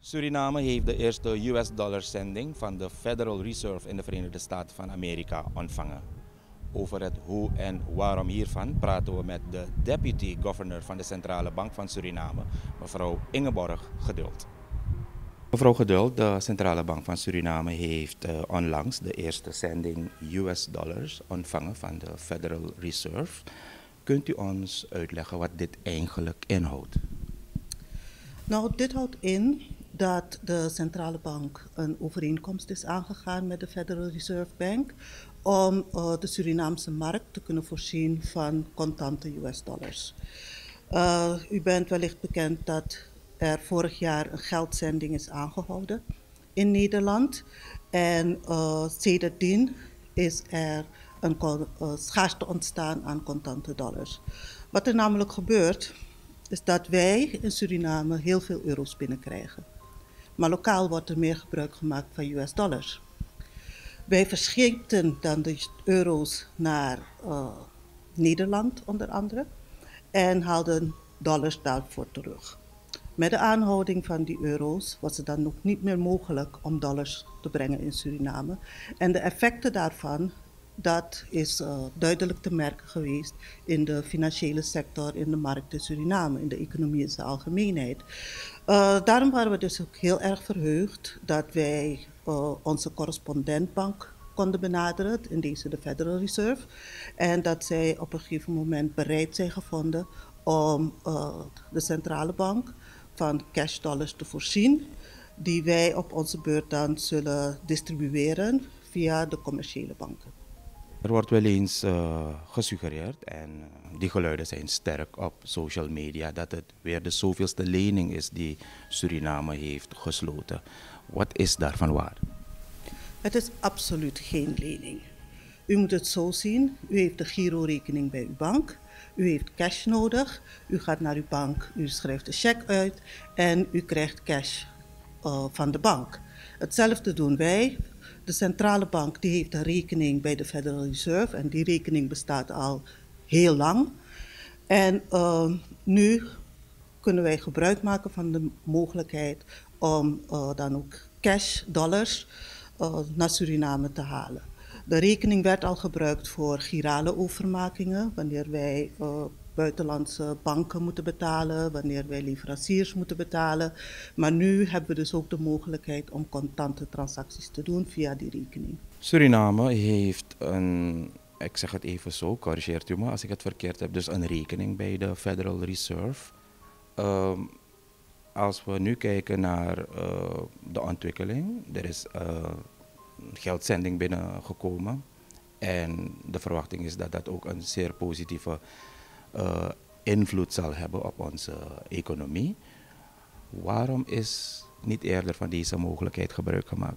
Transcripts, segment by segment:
Suriname heeft de eerste US-dollar-zending van de Federal Reserve in de Verenigde Staten van Amerika ontvangen. Over het hoe en waarom hiervan praten we met de deputy governor van de Centrale Bank van Suriname, mevrouw Ingeborg Geduld. Mevrouw Geduld, de Centrale Bank van Suriname heeft onlangs de eerste zending US-dollars ontvangen van de Federal Reserve. Kunt u ons uitleggen wat dit eigenlijk inhoudt? Nou, dit houdt in dat de centrale bank een overeenkomst is aangegaan met de Federal Reserve Bank om de Surinaamse markt te kunnen voorzien van contante US-dollars. U bent wellicht bekend dat er vorig jaar een geldzending is aangehouden in Nederland. En sedertdien is er een schaarste ontstaan aan contante dollars. Wat er namelijk gebeurt, is dat wij in Suriname heel veel euro's binnenkrijgen. Maar lokaal wordt er meer gebruik gemaakt van US-dollars. Wij verscheepten dan de euro's naar Nederland onder andere en haalden dollars daarvoor terug. Met de aanhouding van die euro's was het dan nog niet meer mogelijk om dollars te brengen in Suriname. En de effecten daarvan, dat is duidelijk te merken geweest in de financiële sector, in de markt in Suriname, in de economie in zijn algemeenheid. Daarom waren we dus ook heel erg verheugd dat wij onze correspondentbank konden benaderen, in deze de Federal Reserve. En dat zij op een gegeven moment bereid zijn gevonden om de centrale bank van cash dollars te voorzien, die wij op onze beurt dan zullen distribueren via de commerciële banken. Er wordt wel eens gesuggereerd, en die geluiden zijn sterk op social media, dat het weer de zoveelste lening is die Suriname heeft gesloten. Wat is daarvan waar? Het is absoluut geen lening. U moet het zo zien, u heeft de girorekening bij uw bank, u heeft cash nodig, u gaat naar uw bank, u schrijft een cheque uit en u krijgt cash van de bank. Hetzelfde doen wij. De centrale bank die heeft een rekening bij de Federal Reserve en die rekening bestaat al heel lang. En nu kunnen wij gebruik maken van de mogelijkheid om dan ook cash, dollars, naar Suriname te halen. De rekening werd al gebruikt voor girale overmakingen, wanneer wij buitenlandse banken moeten betalen, wanneer wij leveranciers moeten betalen. Maar nu hebben we dus ook de mogelijkheid om contante transacties te doen via die rekening. Suriname heeft een, ik zeg het even zo, corrigeert u me als ik het verkeerd heb, dus een rekening bij de Federal Reserve. Als we nu kijken naar de ontwikkeling, er is geldzending binnengekomen en de verwachting is dat dat ook een zeer positieve invloed zal hebben op onze economie. Waarom is niet eerder van deze mogelijkheid gebruik gemaakt?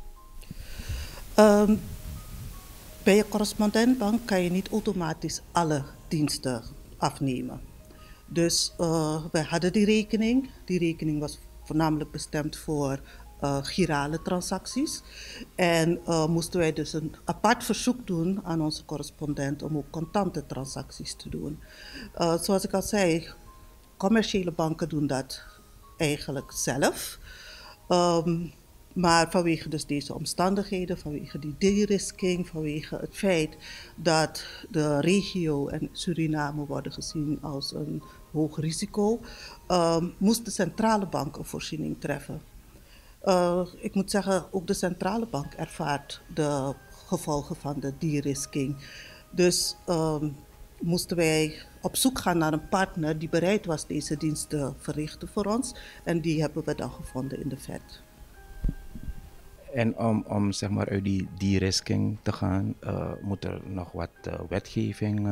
Bij je correspondentbank kan je niet automatisch alle diensten afnemen. Dus wij hadden die rekening. Die rekening was voornamelijk bestemd voor girale transacties. En moesten wij dus een apart verzoek doen aan onze correspondent om ook contante transacties te doen. Zoals ik al zei, commerciële banken doen dat eigenlijk zelf. Maar vanwege dus deze omstandigheden, vanwege die de-risking, vanwege het feit dat de regio en Suriname worden gezien als een hoog risico, moest de centrale bank een voorziening treffen. Ik moet zeggen, ook de centrale bank ervaart de gevolgen van de de-risking. Dus moesten wij op zoek gaan naar een partner die bereid was deze dienst te verrichten voor ons. En die hebben we dan gevonden in de Fed. En om zeg maar uit die de-risking te gaan, moet er nog wat wetgeving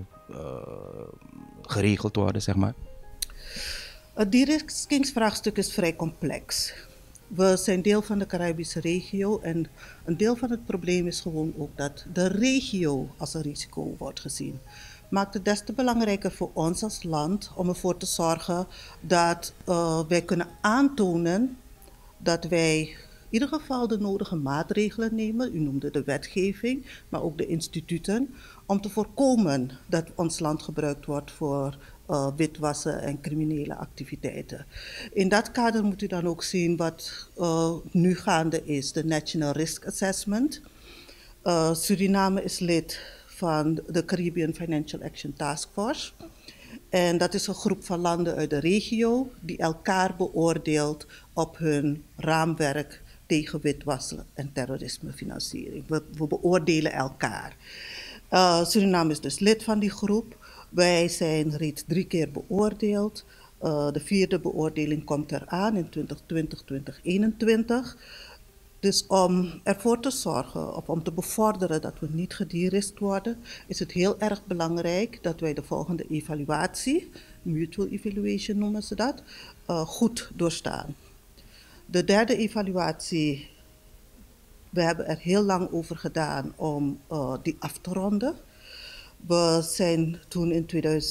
geregeld worden, zeg maar? Het de-riskingsvraagstuk is vrij complex. We zijn deel van de Caribische regio en een deel van het probleem is gewoon ook dat de regio als een risico wordt gezien. Maakt het des te belangrijker voor ons als land om ervoor te zorgen dat wij kunnen aantonen dat wij in ieder geval de nodige maatregelen nemen. U noemde de wetgeving, maar ook de instituten, om te voorkomen dat ons land gebruikt wordt voor witwassen en criminele activiteiten. In dat kader moet u dan ook zien wat nu gaande is, de National Risk Assessment. Suriname is lid van de Caribbean Financial Action Task Force. En dat is een groep van landen uit de regio die elkaar beoordeelt op hun raamwerk tegen witwassen en terrorismefinanciering. We beoordelen elkaar. Suriname is dus lid van die groep. Wij zijn reeds 3 keer beoordeeld. De 4e beoordeling komt eraan in 2020, 2021. Dus om ervoor te zorgen, of om te bevorderen dat we niet gederisked worden, is het heel erg belangrijk dat wij de volgende evaluatie, mutual evaluation noemen ze dat, goed doorstaan. De 3e evaluatie, we hebben er heel lang over gedaan om die af te ronden. We zijn toen in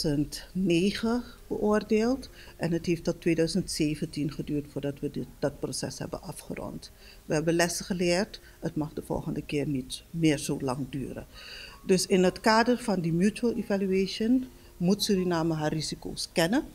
2009 beoordeeld en het heeft tot 2017 geduurd voordat we dat proces hebben afgerond. We hebben lessen geleerd, het mag de volgende keer niet meer zo lang duren. Dus in het kader van die mutual evaluation moet Suriname haar risico's kennen.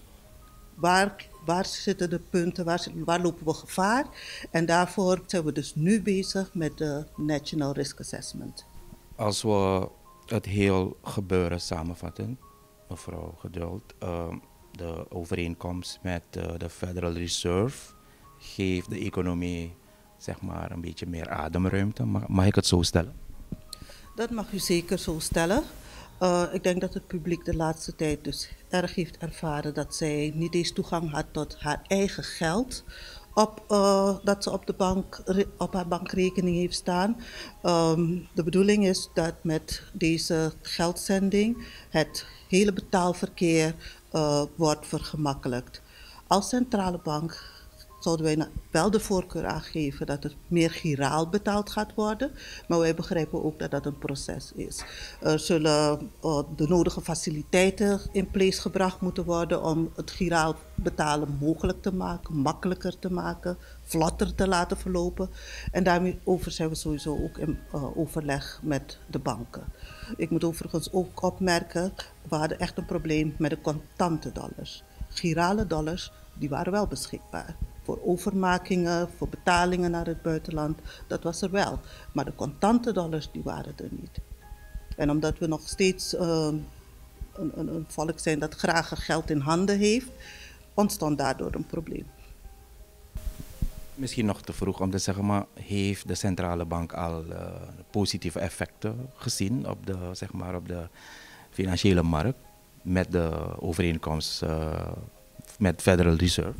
Waar zitten de punten, waar lopen we gevaar? En daarvoor zijn we dus nu bezig met de National Risk Assessment. Als we het heel gebeuren samenvatten, mevrouw Geduld, de overeenkomst met de Federal Reserve geeft de economie zeg maar een beetje meer ademruimte. Mag ik het zo stellen? Dat mag u zeker zo stellen. Ik denk dat het publiek de laatste tijd dus erg heeft ervaren dat zij niet eens toegang had tot haar eigen geld. Dat ze op haar bankrekening heeft staan. De bedoeling is dat met deze geldzending het hele betaalverkeer wordt vergemakkelijkt. Als centrale bank zouden wij wel de voorkeur aangeven dat er meer giraal betaald gaat worden. Maar wij begrijpen ook dat dat een proces is. Er zullen de nodige faciliteiten in place gebracht moeten worden om het giraal betalen mogelijk te maken, makkelijker te maken, vlotter te laten verlopen. En daarmee zijn we sowieso ook in overleg met de banken. Ik moet overigens ook opmerken, we hadden echt een probleem met de contante dollars. Girale dollars, die waren wel beschikbaar. Voor overmakingen, voor betalingen naar het buitenland, dat was er wel. Maar de contante dollars, die waren er niet. En omdat we nog steeds een volk zijn dat graag geld in handen heeft, ontstond daardoor een probleem. Misschien nog te vroeg om te zeggen, maar heeft de centrale bank al positieve effecten gezien op de financiële markt met de overeenkomst met Federal Reserve?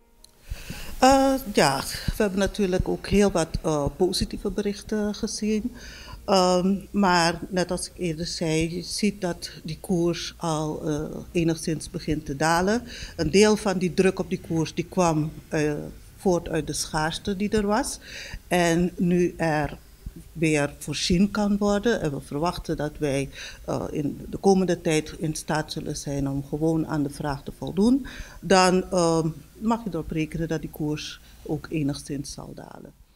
Ja, we hebben natuurlijk ook heel wat positieve berichten gezien. Maar net als ik eerder zei, je ziet dat die koers al enigszins begint te dalen. Een deel van die druk op die koers die kwam voort uit de schaarste die er was. En nu er weer voorzien kan worden. En we verwachten dat wij in de komende tijd in staat zullen zijn om gewoon aan de vraag te voldoen. Dan mag je erop rekenen dat die koers ook enigszins zal dalen.